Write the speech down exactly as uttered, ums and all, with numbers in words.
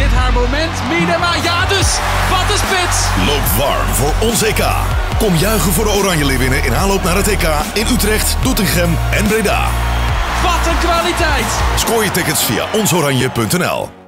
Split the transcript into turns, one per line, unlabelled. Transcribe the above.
dit haar moment? Miedema, ja dus! Wat een spits!
Loop warm voor ons E K. Kom juichen voor de Oranje Leeuwinnen in aanloop naar het E K in Utrecht, Doetinchem en Breda.
Wat een kwaliteit!
Scoor je tickets via ons oranje punt n l.